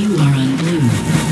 You are on blue.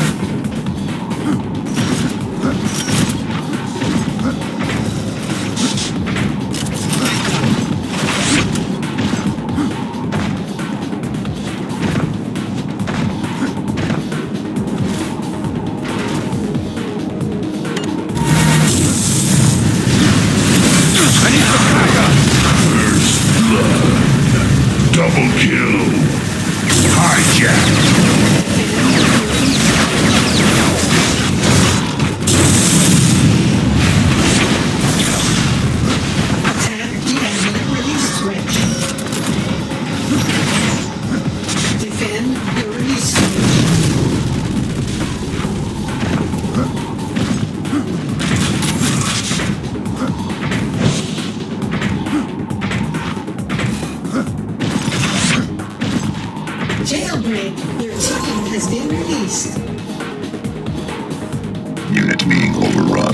Double kill! Hijack! Attack the enemy release switch. Defend the release switch. Jailbreak, your team has been released. Unit being overrun.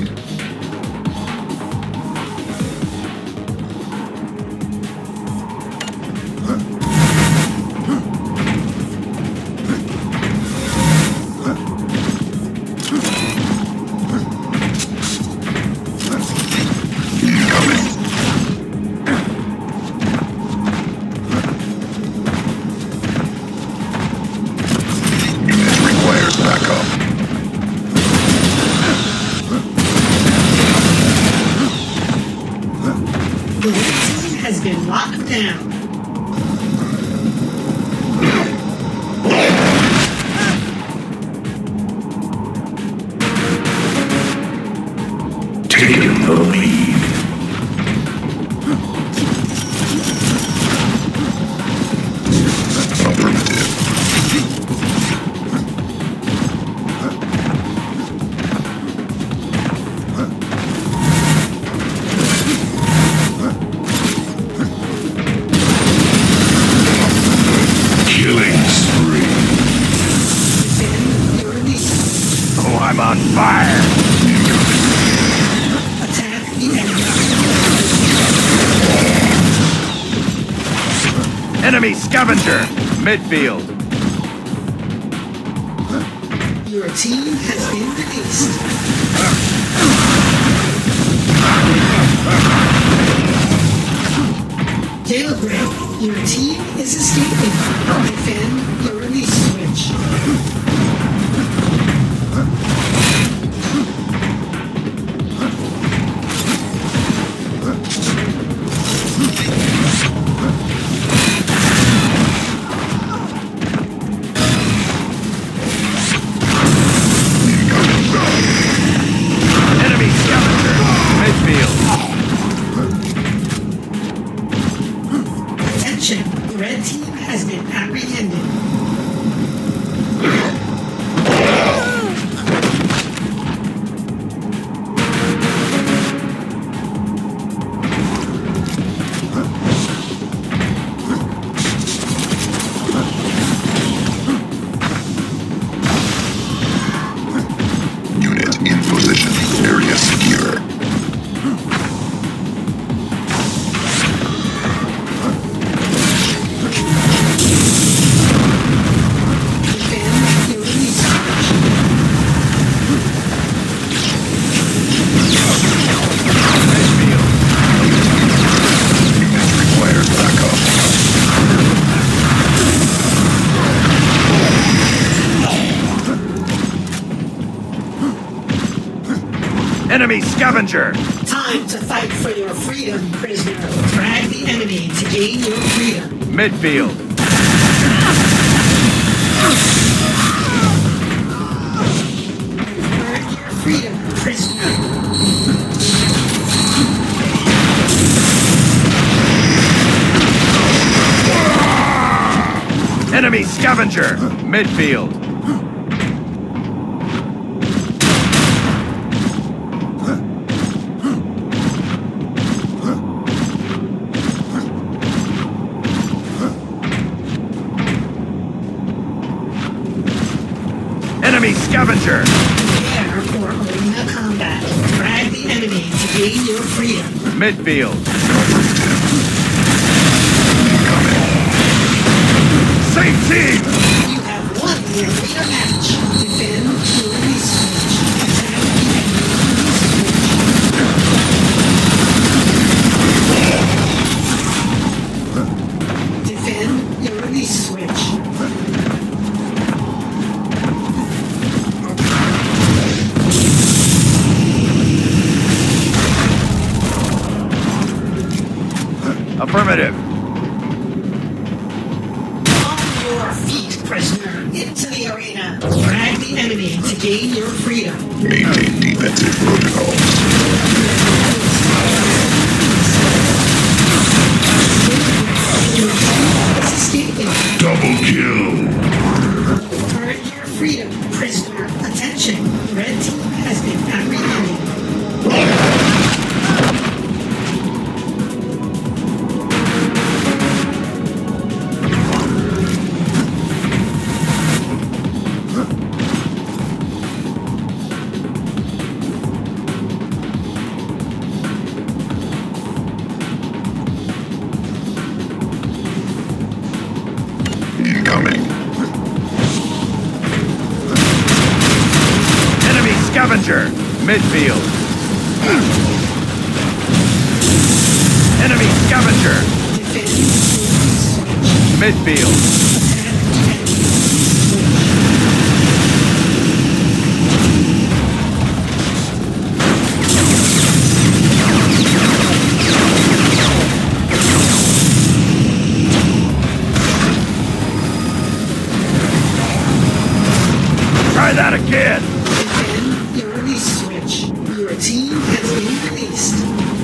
The red team has been locked down. Taking the lead. Affirmative. Killing spree. Defend your release. Oh, I'm on fire. Attack the enemy. Enemy scavenger! Midfield. Your team has been released. Jailbreak, your team is escaping. Defend the release switch. Enemy scavenger! Midfield. Attention, the red team has been apprehended. Unit in position. Area secure. Defend your release switch. Midfield. Unit requires backup. Enemy scavenger! Time to fight for your freedom, prisoner. Drag the enemy to gain your freedom. Midfield. Earn your freedom, prisoner. Enemy scavenger! Midfield. Enemy scavenger! Prepare for arena combat. Drag the enemy to gain your freedom. Midfield. Incoming. Same team! You have won the arena match. Defend your release switch. Attack the enemy release switch. Defend your release switch. Affirmative. On your feet, prisoner. Into the arena. Drag the enemy to gain your freedom. Maintain defensive protocols. Escaping. Double kill. Earn your freedom, prisoner. Attention. Red team has been apprehended. Incoming. Enemy scavenger. Midfield. Enemy scavenger. Defend your release switch. Midfield. Try that again. Defend your release switch. Your team has been released.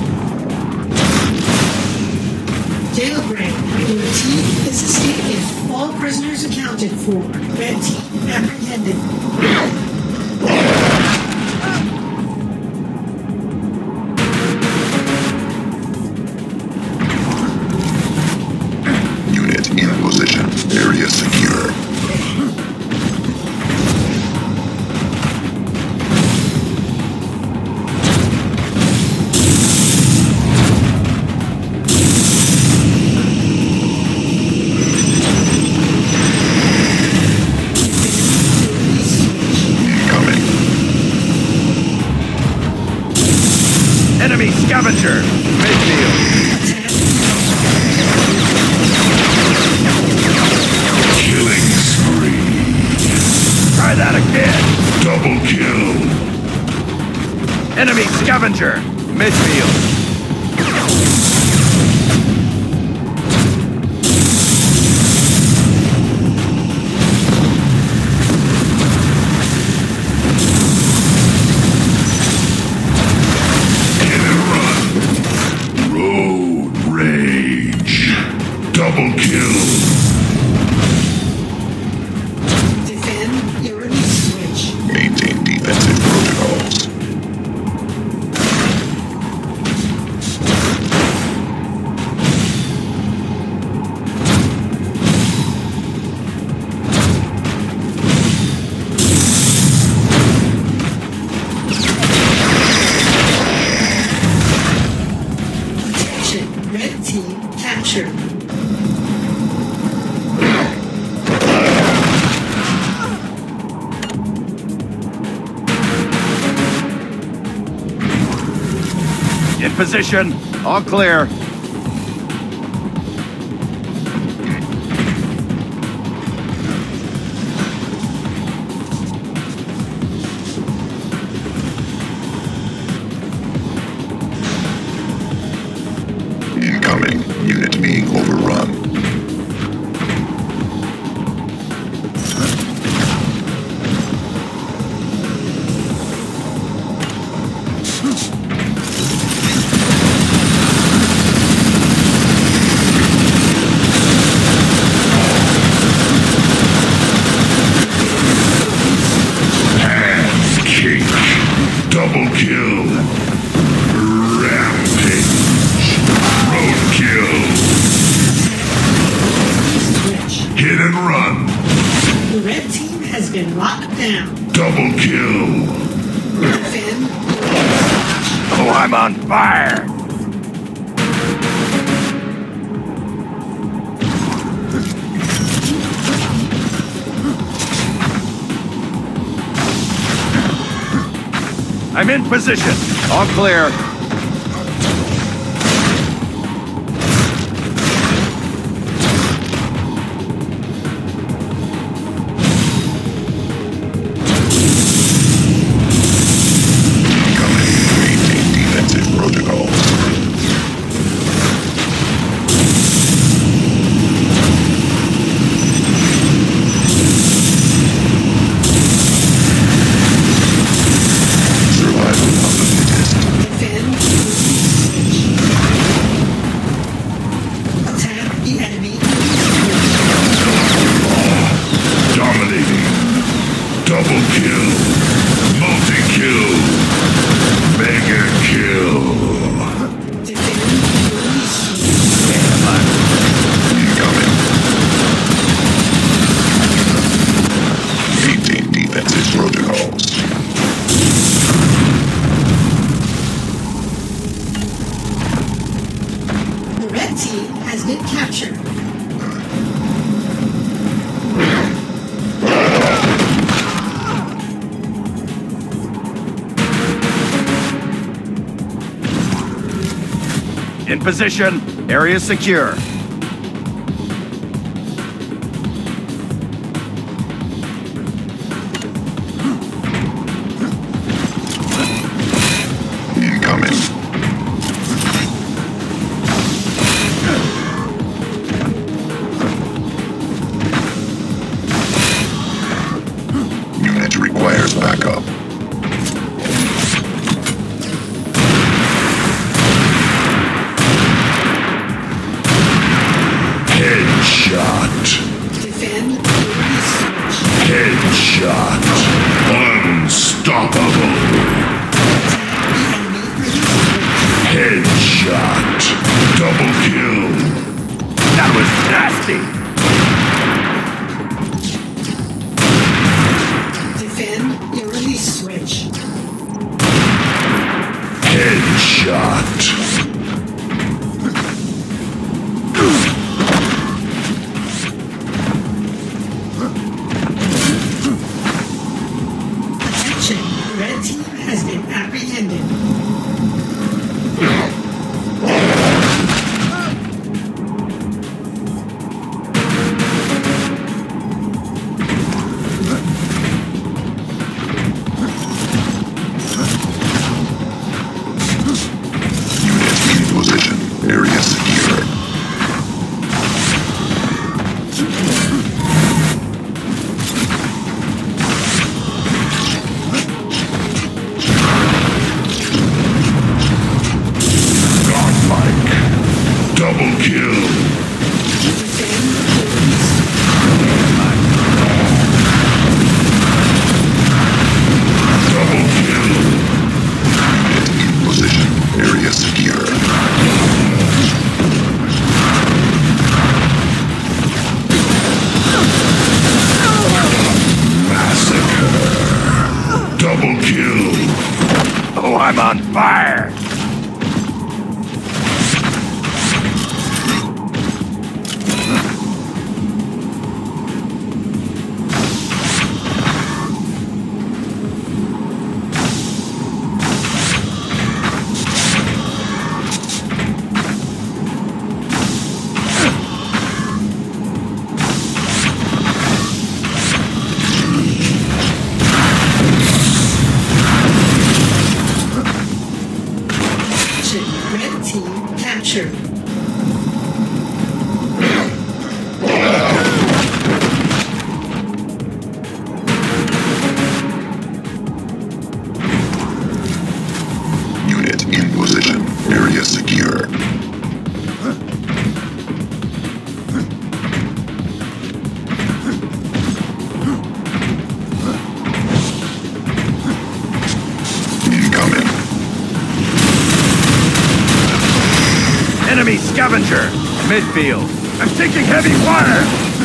Jailbreak. Your team is escaping. All prisoners accounted for. Red team apprehended. Unit in position. Area secure. Incoming. Enemy scavenger. Midfield. Killing spree. Try that again. Double kill. Enemy scavenger. Midfield. Hit and run. Road rage. Double kill. Defend your release switch. Maintain defensive protocols. Attention. Red team captured. In position. All clear. Incoming. Unit being overrun. Hands kick. Double kill. Rampage. Roadkill. Switch. Hit and run. The red team has been locked down. Double kill. Defend. Oh, I'm on fire. I'm in position. All clear. Maintain defensive protocol. In position. Area secure. Incoming. Unit requires backup. Headshot. Defend. Headshot. Unstoppable. Headshot. Double kill. That was nasty. Defend your release switch. Headshot. Red team has been apprehended. Unit in position. Area secure. Double kill. Double kill. Unit in position. Area secure. Massacre. Double kill. Oh, I'm on fire. Red team captured. Unit in position. Area secure. Incoming. Enemy scavenger. Midfield. I'm taking heavy fire.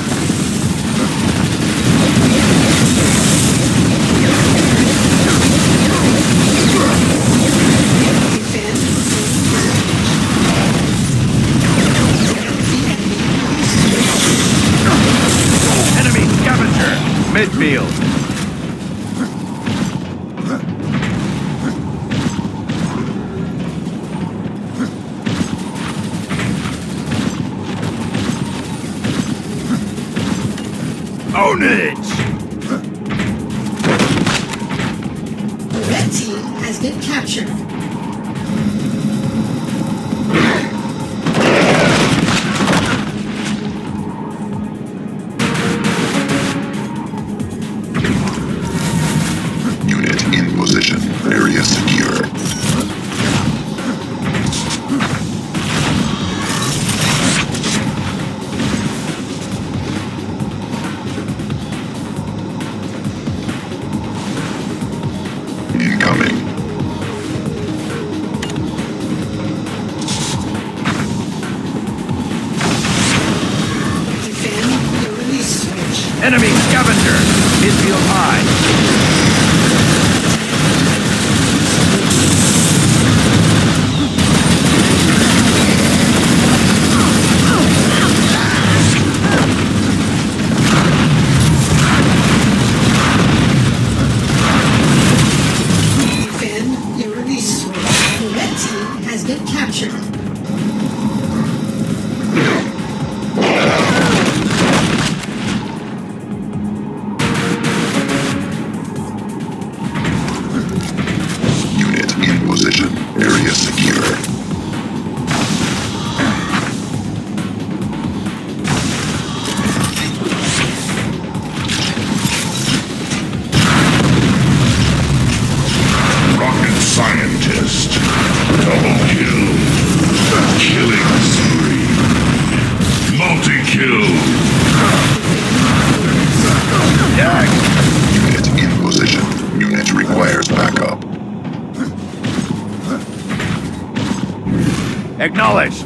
Enemy scavenger. Midfield. Carnage! The red team has been captured. Unit in position. Area secure. Incoming. Defend the release switch. Enemy scavenger! Midfield high. Defend your release switch. The red team has been captured. Unit in position. Area secure. Rocket scientist. Double kill. Killing spree. Multi-kill. Jack! Unit in position. Unit requires backup. Acknowledged.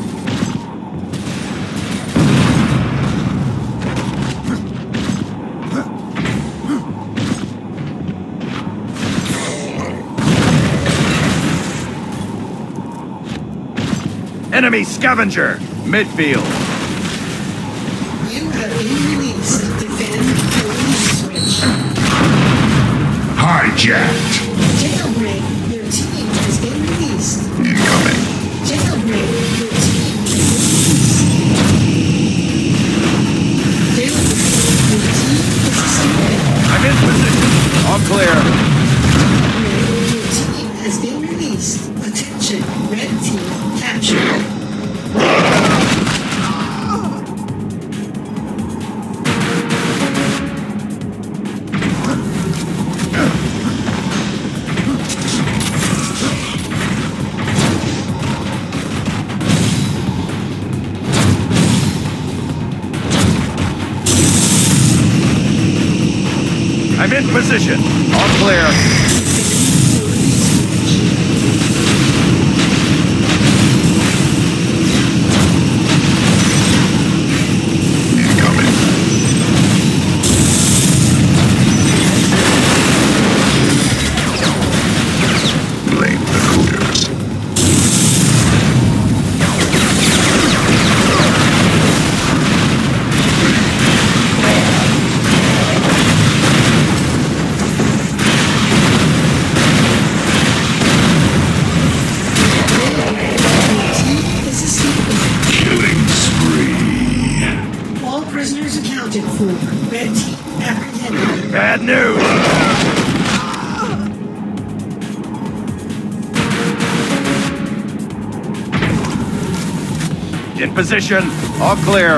Enemy scavenger! Midfield. You have been released. Defend the release switch. Hijacked. Jailbreak. Your team has been released. Incoming. Jailbreak. Your team has been released. Jailbreak. Your team is escaping. I'm in position. All clear. Your team has been released. Attention. Red team captured. I'm in position. All clear. Incoming. Blame the coders. This is Steve. Killing spree. All prisoners accounted for. Red team apprehended. Bad news. In position. All clear.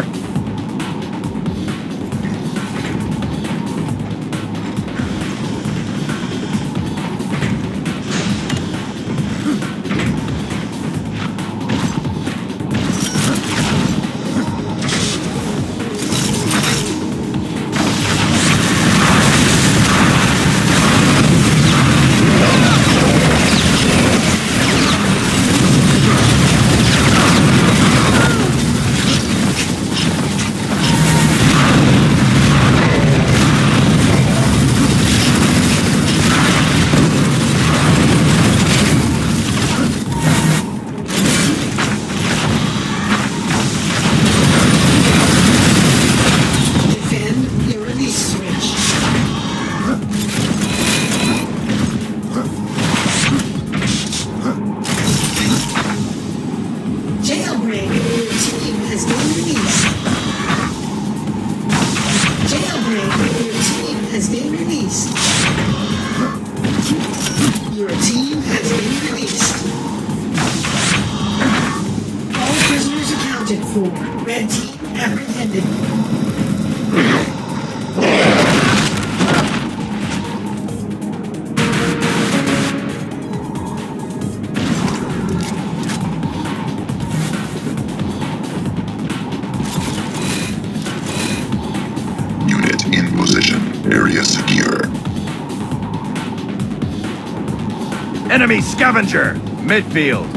Area secure. Enemy scavenger! Midfield.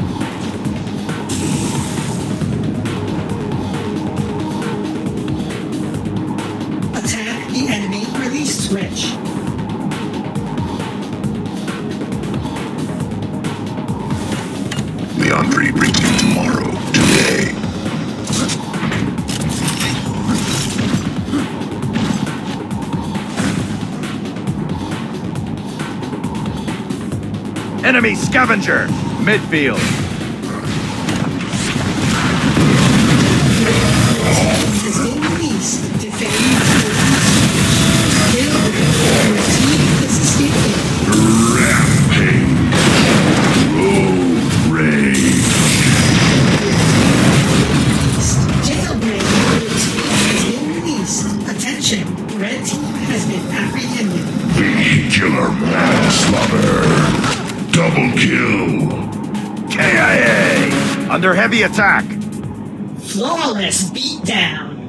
Attack the enemy release switch. Leandri brings you tomorrow, today. Enemy scavenger! Midfield. Has been released. Defend the release switch. Kill your team is escaping. Rampage. Road rage. Jailbreak. Your team has been released. Attention. Red team has been apprehended. Vehicular manslaughter. Double kill. KIA! Under heavy attack. Flawless beatdown.